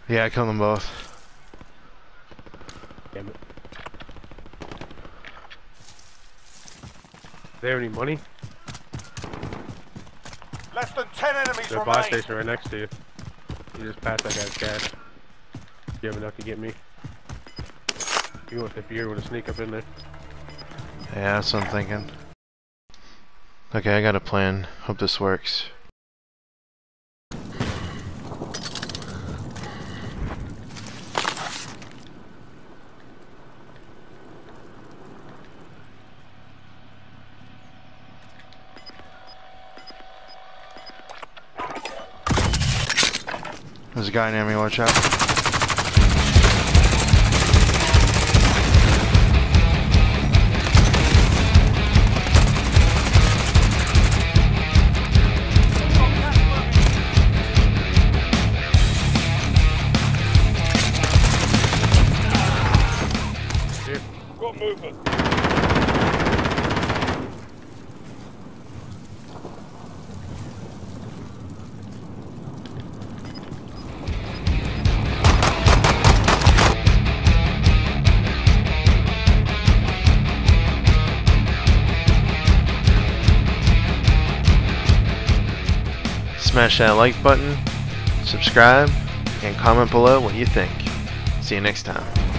Yeah, I killed them both. Damn it. Do they have any money? Less than 10 enemies There's a buy remain. station right next to you. You just passed that guy's cash. You have enough to get me. You want the beer with a sneak up in there. Yeah, that's what I'm thinking. Okay, I got a plan. Hope this works. There's a guy near me, watch out. Here. Got movement. Smash that like button, subscribe, and comment below what you think. See you next time.